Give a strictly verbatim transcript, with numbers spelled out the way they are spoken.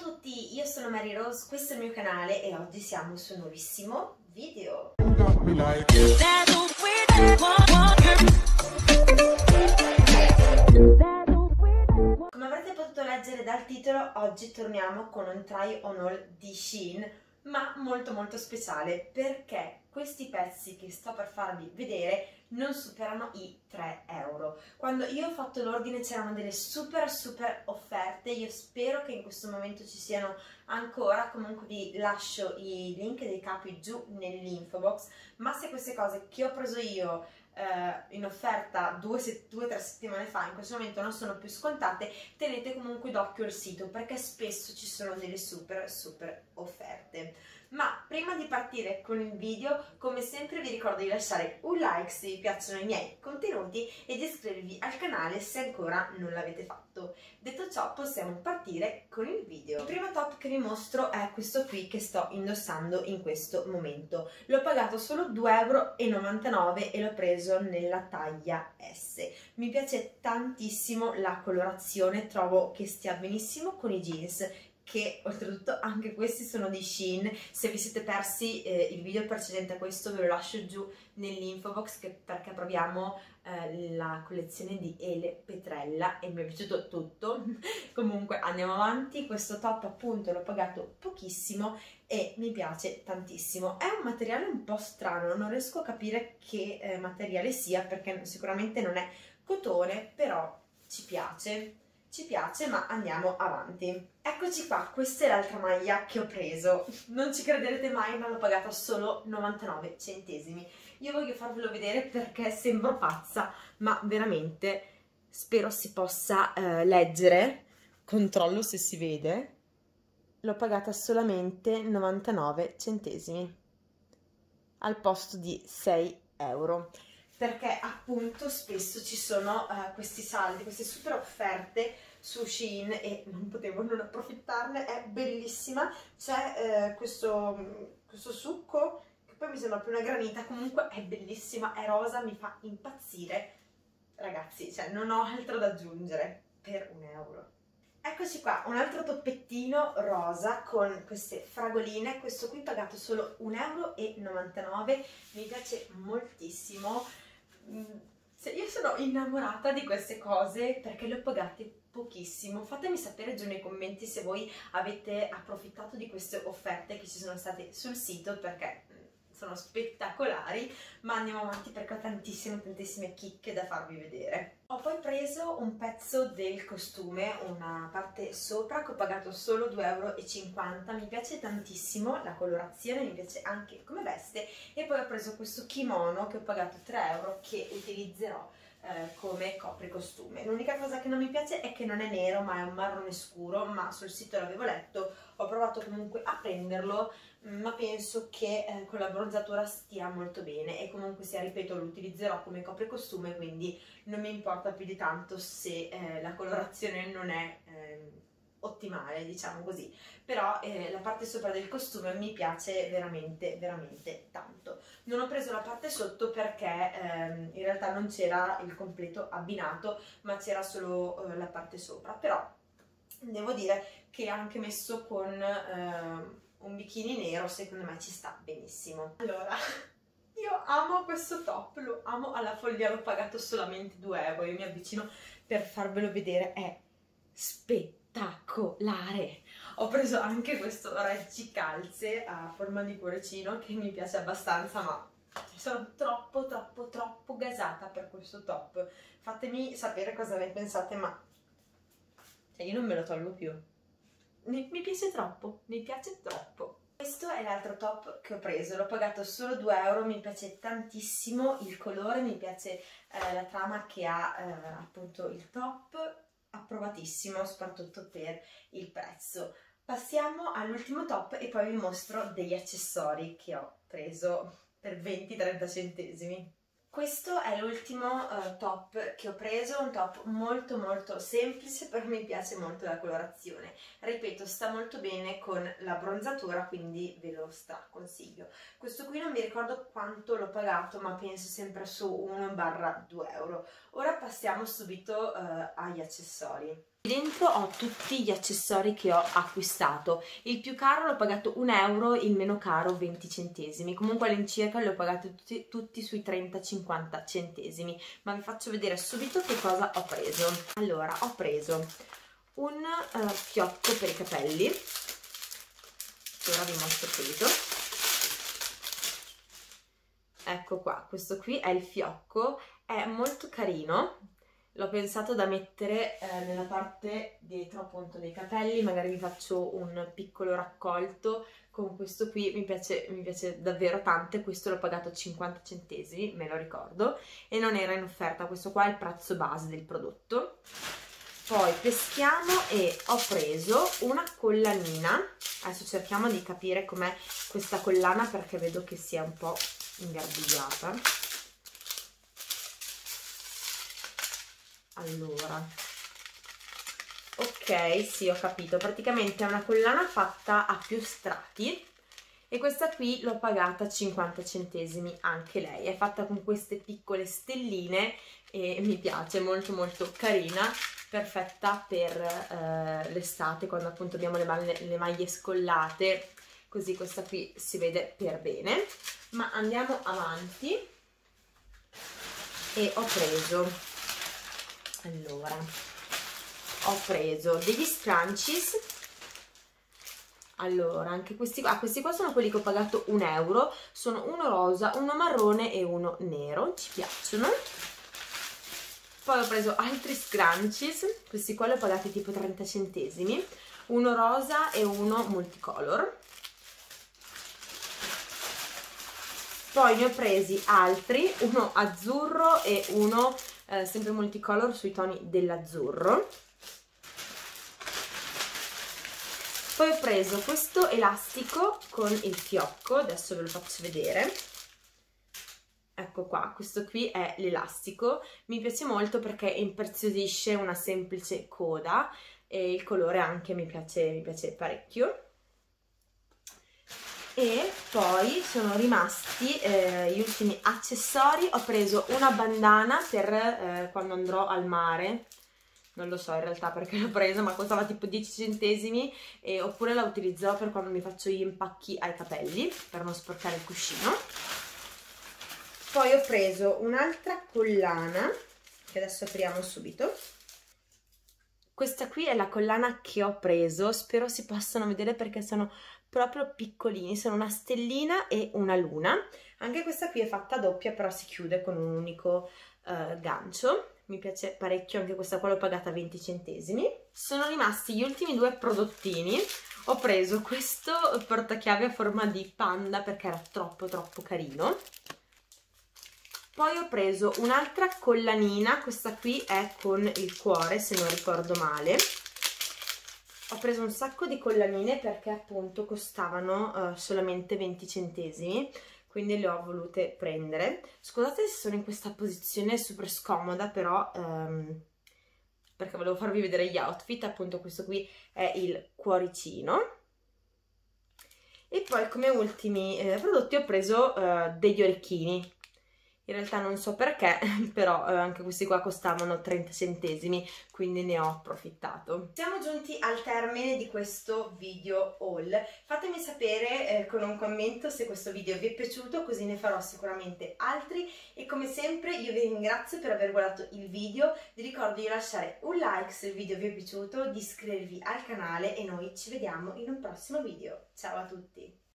tutti, io sono Mary Rose, questo è il mio canale e oggi siamo su un nuovissimo video. Come avrete potuto leggere dal titolo, oggi torniamo con un try on haul di Shein, ma molto molto speciale perché questi pezzi che sto per farvi vedere non superano i tre euro. Quando io ho fatto l'ordine c'erano delle super super offerte, io spero che in questo momento ci siano ancora, comunque vi lascio i link dei capi giù nell'info box, ma se queste cose che ho preso io eh, in offerta due o tre settimane fa in questo momento non sono più scontate, tenete comunque d'occhio il sito perché spesso ci sono delle super super offerte. Ma prima di partire con il video, come sempre vi ricordo di lasciare un like se vi piacciono i miei contenuti e di iscrivervi al canale se ancora non l'avete fatto. Detto ciò, possiamo partire con il video. Il primo top che vi mostro è questo qui che sto indossando in questo momento. L'ho pagato solo due e novantanove euro e l'ho preso nella taglia S. Mi piace tantissimo la colorazione, trovo che stia benissimo con i jeans, che oltretutto anche questi sono di Shein. Se vi siete persi eh, il video precedente a questo ve lo lascio giù nell'info box perché proviamo eh, la collezione di Ele Petrella e mi è piaciuto tutto. Comunque andiamo avanti. Questo top appunto l'ho pagato pochissimo e mi piace tantissimo. È un materiale un po' strano, non riesco a capire che eh, materiale sia perché sicuramente non è cotone, però ci piace. Ci piace, ma andiamo avanti. Eccoci qua, questa è l'altra maglia che ho preso. Non ci crederete mai, ma l'ho pagata solo novantanove centesimi. Io voglio farvelo vedere perché sembro pazza, ma veramente spero si possa eh, leggere. Controllo se si vede. L'ho pagata solamente novantanove centesimi al posto di sei euro. Perché appunto spesso ci sono uh, questi saldi, queste super offerte su Shein e non potevo non approfittarne. È bellissima, c'è uh, questo, questo succo che poi mi sembra più una granita, comunque è bellissima, è rosa, mi fa impazzire, ragazzi, cioè non ho altro da aggiungere per un euro. Eccoci qua, un altro toppettino rosa con queste fragoline, questo qui pagato solo un e novantanove euro, mi piace moltissimo. Io sono innamorata di queste cose perché le ho pagate pochissimo. Fatemi sapere giù nei commenti se voi avete approfittato di queste offerte che ci sono state sul sito perché sono spettacolari, ma andiamo avanti perché ho tantissime tantissime chicche da farvi vedere. Ho poi preso un pezzo del costume, una parte sopra che ho pagato solo due e cinquanta euro, mi piace tantissimo la colorazione, mi piace anche come veste, e poi ho preso questo kimono che ho pagato tre euro che utilizzerò eh, come copricostume. L'unica cosa che non mi piace è che non è nero ma è un marrone scuro, ma sul sito l'avevo letto, ho provato comunque a prenderlo, ma penso che eh, con la bronzatura stia molto bene e comunque sia, ripeto, lo utilizzerò come copricostume, quindi non mi importa più di tanto se eh, la colorazione non è eh, ottimale, diciamo così, però eh, la parte sopra del costume mi piace veramente veramente tanto. Non ho preso la parte sotto perché ehm, in realtà non c'era il completo abbinato, ma c'era solo eh, la parte sopra, però devo dire che anche messo con eh, un bikini nero secondo me ci sta benissimo. Allora, io amo questo top, lo amo alla follia, l'ho pagato solamente due euro, io mi avvicino per farvelo vedere, è spettacolare. Ho preso anche questo reggicalze a forma di cuoricino che mi piace abbastanza, ma sono troppo troppo troppo gasata per questo top. Fatemi sapere cosa ne pensate, ma cioè, io non me lo tolgo più. Mi, mi piace troppo, mi piace troppo. Questo è l'altro top che ho preso, l'ho pagato solo due euro, mi piace tantissimo il colore, mi piace eh, la trama che ha eh, appunto il top, approvatissimo soprattutto per il prezzo. Passiamo all'ultimo top e poi vi mostro degli accessori che ho preso per venti trenta centesimi. Questo è l'ultimo uh, top che ho preso, un top molto molto semplice, però mi piace molto la colorazione. Ripeto, sta molto bene con la bronzatura, quindi ve lo straconsiglio. Questo qui non mi ricordo quanto l'ho pagato, ma penso sempre su uno due euro. Ora passiamo subito uh, agli accessori. Dentro ho tutti gli accessori che ho acquistato. Il più caro l'ho pagato un euro, il meno caro venti centesimi. Comunque all'incirca li ho pagati tutti, tutti sui trenta cinquanta centesimi. Ma vi faccio vedere subito che cosa ho preso. Allora, ho preso un uh, fiocco per i capelli. Ora vi mostro subito. Ecco qua, questo qui è il fiocco, è molto carino. L'ho pensato da mettere eh, nella parte dietro appunto dei capelli, magari vi faccio un piccolo raccolto con questo qui, mi piace, mi piace davvero tanto. Questo l'ho pagato cinquanta centesimi, me lo ricordo, e non era in offerta. Questo qua è il prezzo base del prodotto. Poi peschiamo e ho preso una collanina. Adesso cerchiamo di capire com'è questa collana perché vedo che sia un po' ingarbugliata. Allora, ok, sì, ho capito. Praticamente è una collana fatta a più strati e questa qui l'ho pagata cinquanta centesimi anche lei. È fatta con queste piccole stelline e mi piace, molto molto carina, perfetta per eh, l'estate, quando appunto abbiamo le, maglie, le maglie scollate, così questa qui si vede per bene. Ma andiamo avanti e ho preso... Allora, ho preso degli scrunchies. Allora, anche questi qua, ah, questi qua sono quelli che ho pagato un euro. Sono uno rosa, uno marrone e uno nero. Ci piacciono. Poi ho preso altri scrunchies. Questi qua li ho pagati tipo trenta centesimi. Uno rosa e uno multicolor. Poi ne ho presi altri, uno azzurro e uno eh, sempre multicolor sui toni dell'azzurro. Poi ho preso questo elastico con il fiocco, adesso ve lo faccio vedere. Ecco qua, questo qui è l'elastico, mi piace molto perché impreziosisce una semplice coda e il colore anche mi piace, mi piace parecchio. E poi sono rimasti eh, gli ultimi accessori. Ho preso una bandana per eh, quando andrò al mare, non lo so in realtà perché l'ho presa, ma costava tipo dieci centesimi, e, oppure la utilizzerò per quando mi faccio gli impacchi ai capelli per non sporcare il cuscino. Poi ho preso un'altra collana che adesso apriamo subito. Questa qui è la collana che ho preso, spero si possano vedere perché sono proprio piccolini, sono una stellina e una luna. Anche questa qui è fatta a doppia, però si chiude con un unico uh, gancio. Mi piace parecchio, anche questa qua l'ho pagata venti centesimi. Sono rimasti gli ultimi due prodottini. Ho preso questo portachiavi a forma di panda perché era troppo troppo carino. Poi ho preso un'altra collanina, questa qui è con il cuore se non ricordo male. Ho preso un sacco di collanine perché appunto costavano uh, solamente venti centesimi, quindi le ho volute prendere. Scusate se sono in questa posizione super scomoda, però um, perché volevo farvi vedere gli outfit. Appunto questo qui è il cuoricino. E poi come ultimi eh, prodotti ho preso uh, degli orecchini. In realtà non so perché, però eh, anche questi qua costavano trenta centesimi, quindi ne ho approfittato. Siamo giunti al termine di questo video haul. Fatemi sapere eh, con un commento se questo video vi è piaciuto, così ne farò sicuramente altri. E come sempre io vi ringrazio per aver guardato il video. Vi ricordo di lasciare un like se il video vi è piaciuto, di iscrivervi al canale e noi ci vediamo in un prossimo video. Ciao a tutti!